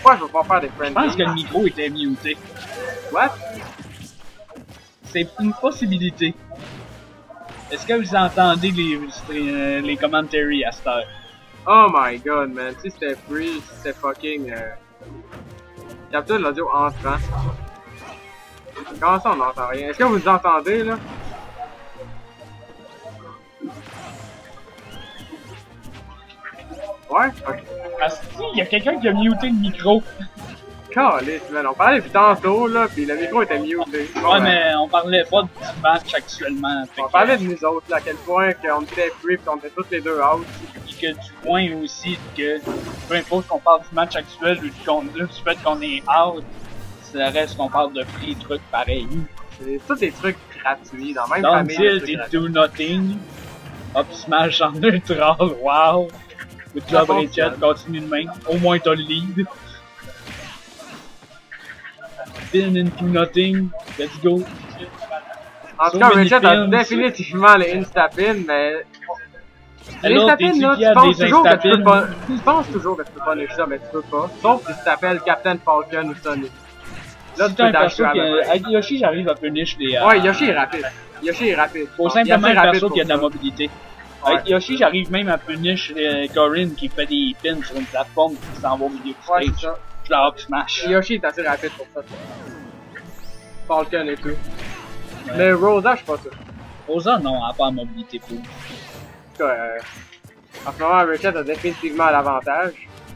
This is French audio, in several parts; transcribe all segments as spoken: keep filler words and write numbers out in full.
fois je vais pouvoir faire des friendly? Je pense que le micro était muté. What? C'est une possibilité. Est-ce que vous entendez les, les, les commentaries à cette heure? Oh my god, man. Si c'était free, si c'était fucking... Euh... Capture l'audio entrant. Comment ça, on n'entend rien? Est-ce que vous nous entendez, là? Ouais? Ok. Ah si, il y a quelqu'un qui a muté le micro. Caliste, man. On parlait depuis tantôt, là, pis le micro était muté. Bon, Ouais, ben, mais on parlait pas du match actuellement. Fait on que, parlait de nous autres, là, à quel point qu'on était free pis qu'on était tous les deux out. Puis que du point aussi que peu importe qu'on parle du match actuel ou du, con- du fait qu'on est out, ça reste qu'on parle de free trucs pareils. C'est tous des trucs gratuits, dans la même Dans le famille. deal, c'est des gratuit. do nothing. Hop, smash en neutral, wow. Good job, Rachel, continue de même. Au moins t'as le lead. Pin into nothing, let's go. En tout So cas, many Richard a pins. définitivement les instapin, mais... Les Alors, instapin, t'es-tu là, tu fier penses des toujours que tu peux instapins? pas... Tu penses toujours que tu peux pas lire ça, mais tu peux pas. Sauf si tu t'appelles Captain Falcon ou Sonic. Là, tu C'est un peux perso t'acheter à la que, avec Yoshi, j'arrive à punish les... euh, Ouais, Yoshi est rapide. Yoshi est rapide. Faut Il est simplement assez un rapide perso pour qui a de la ça. mobilité. Ouais. Avec Yoshi, j'arrive même à punish euh, Corinne qui fait des pins sur une plateforme qui s'en va au milieu du Ouais, stage. c'est ça. Je la hop smash. Yoshi est assez rapide pour ça. Falcon et tout. Mais Rosa, je suis pas sûr. Rosa, non, elle n'a pas la mobilité pour. En tout cas, euh, en ce moment, Richard a définitivement l'avantage.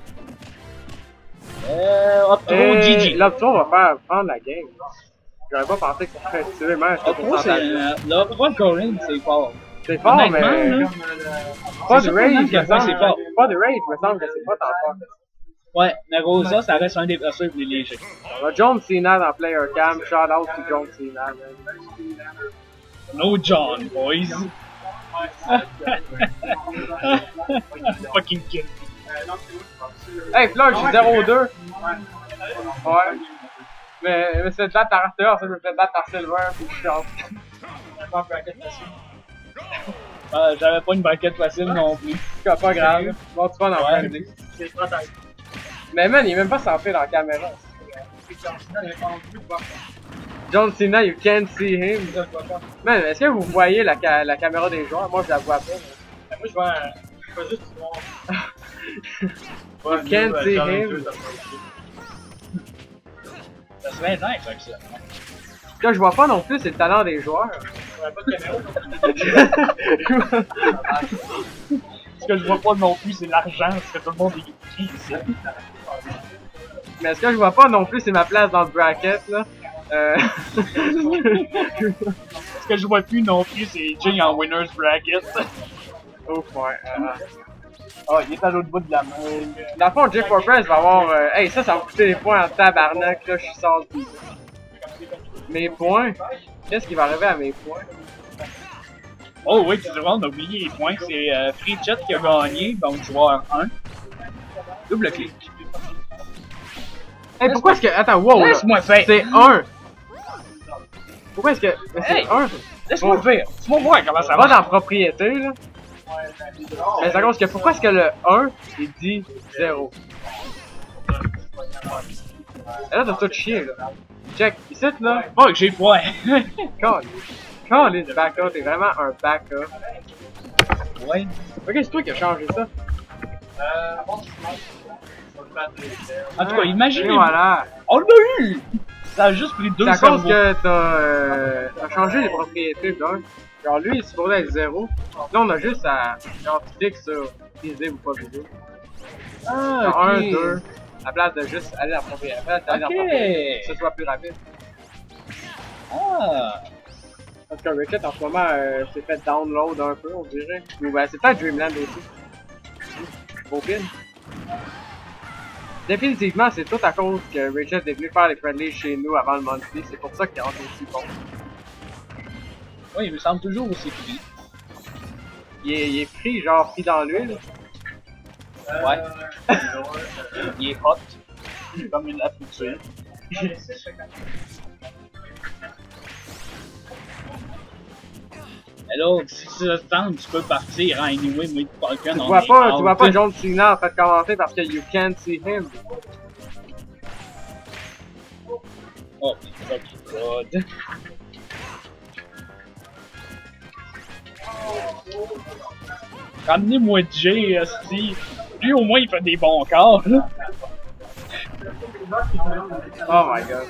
Euh, hop, trop Et G G. L'Op trois va faire prendre la game. J'aurais pas pensé que ça serait tué, mais Hop trois, c'est. Euh, là, trois Corinne, c'est fort. C'est fort, Honnêtement, mais... là, Pas c'est de ça, rage, comment me que semble. c'est fort. Pas de rage, me semble que c'est pas tant fort. Ouais, mais Rosa, ça reste un des persos les plus légers. On a John Cena dans Player Cam. Shout out to John Cena, man. No John, boys. Fucking kill. Hey, Floyd, je suis zéro deux. Ouais. Mais, mais c'est de battre par Arthur, ça me fait battre par Silver, puis je chante. Euh, J'avais pas une banquette facile non plus. C'est pas grave. Bon, tu vas dans Ouais. Friendly. Mais man, il est même pas sans fil dans la caméra. John Cena, you can't see him. Man, est-ce que vous voyez la, ca la caméra des joueurs? Moi, je la vois pas. Mais... Moi, je vois, un... je vois juste voir. You can't see him. Ça serait nice avec ça. Ce que je vois pas non plus, c'est le talent des joueurs. Ouais, pas de caméra. Ce que je vois pas non plus, c'est l'argent, parce que tout le monde est écrit ici. Mais ce que je vois pas non plus, c'est ma place dans le bracket, là. Euh... Ce que je vois plus non plus, c'est Jay en winner's bracket. Ouf, ouais. Euh... Oh, il est à l'autre bout de la main. Dans le fond, J four Press va avoir... Euh... Hey, ça, ça va me coûter des points en tabarnak, là, je suis salty. Mes points? Qu'est-ce qui va arriver à mes points? Oh oui, tu vois, on a oublié les points. C'est euh, Free Chat qui a gagné, donc joueur un. Double clic. Hey, pourquoi est-ce que... Attends, wow, là. Laisse-moi faire. C'est un. Pourquoi est-ce que... C'est Hey. un. Laisse-moi le faire. Tu vas voir comment ça Va va. dans propriété, là. Mais ça cause que pourquoi est-ce que le un, il dit zéro? Et là, t'as tout chier, là. Check, ici, là. Oh, que j'ai point. Call. Call is backup, t'es vraiment un backup. Ouais. Ok, c'est toi qui as changé ça. Euh, bon, je pense. Je vais le battre. En tout cas, imaginez. Et voilà. On l'a eu. Ça a juste pris deux C'est à cause cerveaux. que t'as euh, t'as changé les propriétés d'un. Genre lui, il est supposé être zéro. Là, on a juste à. Genre, tu cliques sur visible ou pas visible. Ah, Genre ok. un, deux. À la place de juste aller à la propriété. À la place d'aller à la Ok. propriété. Que ce soit plus rapide. Ah. Parce que Ricket en ce moment euh, s'est fait download un peu, on dirait. Ou ben, c'est peut-être Dreamland aussi. Au pin. Définitivement, c'est tout à cause que Richard est venu faire les friendlies chez nous avant le monthly. C'est pour ça qu'il rentre aussi bon. Oui, il me semble toujours aussi pris. Il est, il est pris, genre pris dans l'huile. Ouais. Il est hot. Comme une la friture. Alors, si ça te tente, tu peux partir, hein, anyway, moi, Falcon, Tu on vois est pas, tu out. vois pas John Cena en fait commenter parce que you can't see him. Oh my fucking god. Ramenez-moi Jay, esti. Lui au moins il fait des bons corps. Oh my god.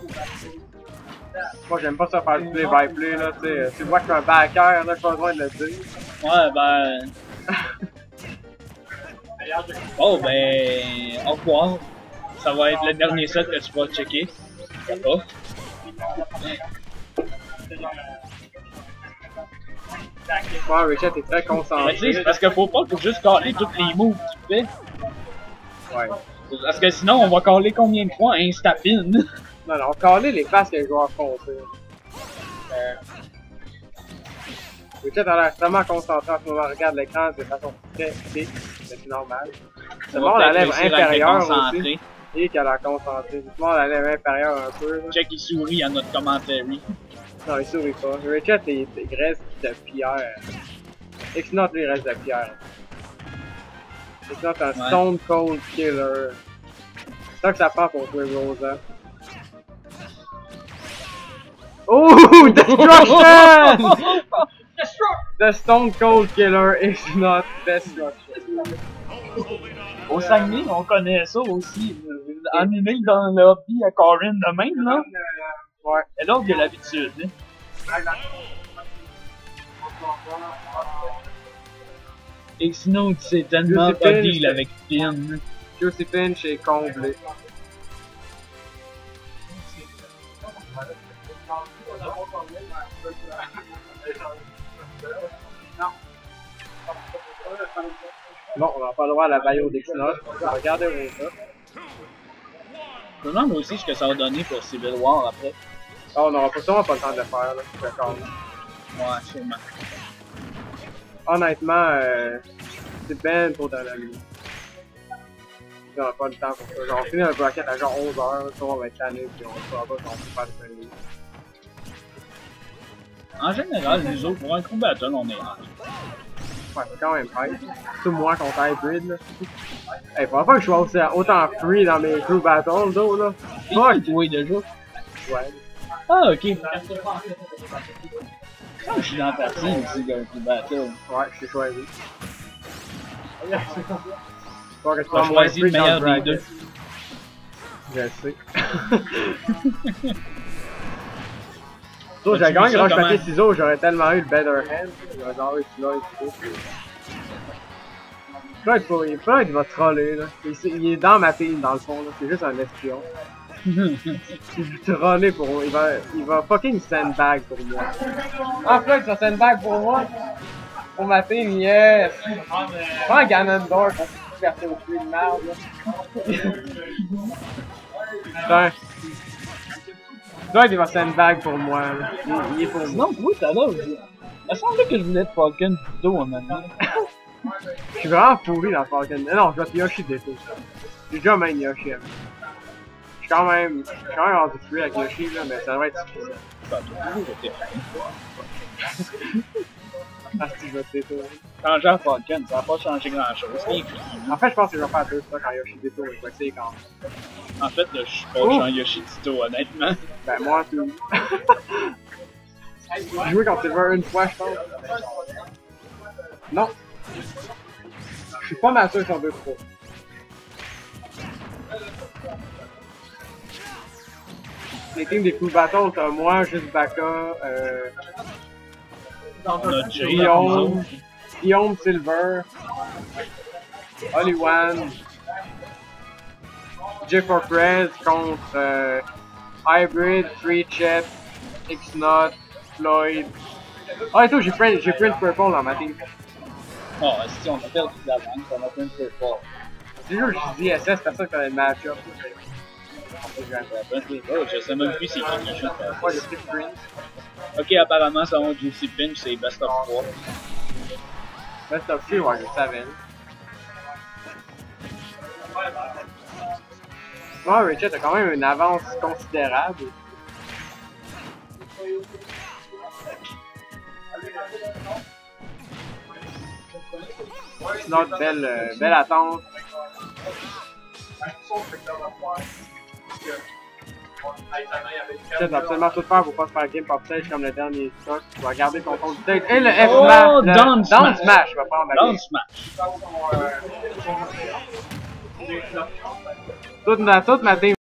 Moi j'aime pas ça faire du play by play là, tu sais. Tu vois que je suis un backer, là, j'ai pas besoin de le dire. Ouais, ben. Oh, ben. Au revoir. Ça va être le dernier set que tu vas checker. Je sais pas. Ouais, Richard est très concentré. Mais tu sais, c'est parce qu'il faut pas que juste caler tous les moves que tu fais. Ouais. Parce que sinon, on va caler combien de fois Instapin? Non, non, caler les passes que les joueurs font, tu sais. Euh... Richard a l'air extrêmement concentré en ce moment. Regarde l'écran de façon très très, c'est normal. C'est bon, la lèvre inférieure aussi. Et qu'elle a concentré. C'est bon, la lèvre inférieure un peu. Là. Check, il sourit à notre commentaire. Non, il sourit pas. Richard, il, il reste de pierre. X-Not, lui, il reste de pierre. X-Not, un ouais. Stone Cold Killer. C'est ça que ça prend pour jouer Rosa. Oh! Destruction! The Stone Cold Killer is not Destruction. Au Saguenay, on connaît ça aussi. Animé dans le hobby à Corinne de même, là. Ouais. Et là, il y a l'habitude. X-Note, c'est tellement pas deal avec Pin. Juicy Pinch est comblé. Non, on n'a pas le droit à la bio d'X-Note. Regardez où ça. Je me demande aussi ce que ça va donner pour Civil War après. Ah, on n'aura pas, sûrement pas le temps de le faire, là. Je suis d'accord. Ouais, sûrement. Honnêtement, euh, c'est ben trop dans la nuit. On n'aura pas le temps pour ça. Genre, on finit un bracket à genre onze heures, on va être tanné, puis on ne saura pas si on peut faire de nuit. En général, nous autres, pour un crew battle, on est hard. Ouais, c'est quand même hard. Tout moins contre Hybrid, là. Hey, faudrait pas que je sois aussi, autant free dans mes crew battles, d'eau, là. Fuck! Oui, déjà. Ouais. Ah, ok. Ah, je suis dans la partie aussi d'un crew battle. Ouais, je t'ai choisi. Faut que tu sois choisi le meilleur des deux. Je le sais. So, j'ai gagné roche papier ciseaux, j'aurais tellement eu le better hand. J'aurais genre eu celui-là et tout. Floyd, il, Floyd, il va troller, là. Il, il est dans ma team, dans le fond, là. C'est juste un espion. Il va troller pour... Il va, il va fucking sandbag pour moi. Ah, Floyd, tu vas sandbag pour moi? Pour ma team, yes! Prends Ganondorf pour faire au plus de merde, là. Putain. Floyd, il va sandbag pour moi, là. Il, il est pour moi. Non, oui, ça va. Il me semblait que je voulais être Falcon Ditto, maintenant. Je suis vraiment pourri dans Falcon. Non, je vais être Yoshi Ditto. J'ai déjà même Yoshi. Hein. Je suis quand même. Je suis quand même rendu free avec Yoshi, là, mais ça devrait être suffisant. Ça a toujours été Ah, si je vais te Ditto. Changer à Falcon, ça va pas changer grand chose. En fait, je pense que je vais faire deux ça quand Yoshi Ditto. Je vais essayer quand même. En fait, là, je suis pas oh. Yoshi Ditto, honnêtement. Ben, moi, tout. J'ai joué contre Silver une fois, je pense. Non. Je suis pas mal sûr qu'ils sont deux trois. Les teams des Cool Battles, t'as moi, juste Baka, euh... Guillaume, Guillaume Silver, Hollywan, Jeffrey Prez contre euh, Hybrid, Free Chet, X-Not, Floyd. Ah, et tout, j'ai Prince Purple dans ma team. Oh, si on a perdu de la banque, on a Prince Purple. C'est juste que je dis S S, c'est ça que t'as le match-up. Je sais même plus c'est qui qui chante. Ouais, je sais Prince. Ok, apparemment, son Juicy Pinch, c'est Best of trois. Best of three, ouais, je savais. Ouais, Richard, t'as quand même une avance considérable. Sinon, belle, euh, belle attente. Tu dois absolument tout faire pour pas se faire game pop stage comme le dernier stock. Tu vas garder ton compte stage. Et le F Oh, smash. Le down down smash. smash. Je vais prendre la Down game. smash. Toute ma, toute ma team